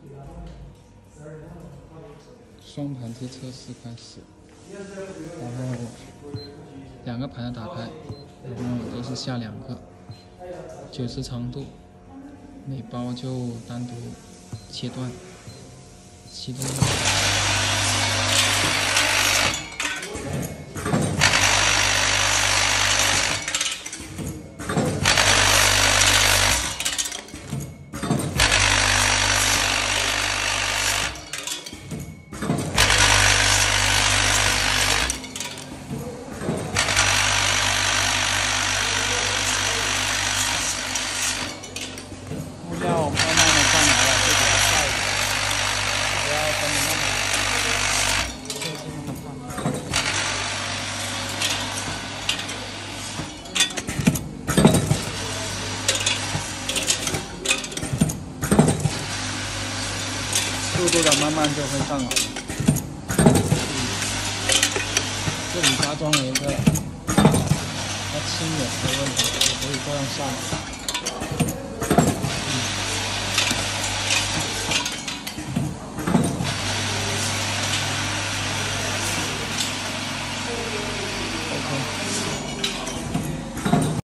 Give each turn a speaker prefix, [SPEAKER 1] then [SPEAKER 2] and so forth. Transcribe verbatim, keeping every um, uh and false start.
[SPEAKER 1] 双盘子测试开始，然后两个盘子打开，然后都是下两个，九十长度，每包就单独切断，启动。 现在我们慢慢的上来了，就给它盖着，不要分的那么，就这么放。速度的慢慢就会上来了。这里加装了一个它轻远的问题，也可以这样下来。